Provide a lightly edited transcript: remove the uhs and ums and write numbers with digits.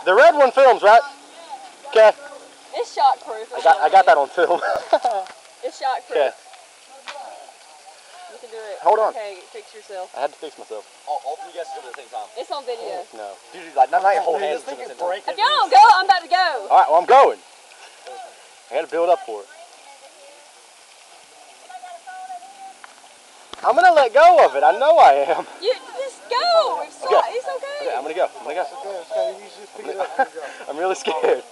The red one films, right? Okay. It's shockproof. I got that on film. It's shockproof. Okay. You can do it. Hold on. Okay, fix yourself. I had to fix myself. All three guys do it at the same time. It's on video. No. Dude, like not hold hands. If you don't go, I'm about to go. All right, well I'm going. I got to build up for it. I'm gonna let go of it. I know I am. You just go. It's okay. Okay, I'm gonna go. I'm really scared.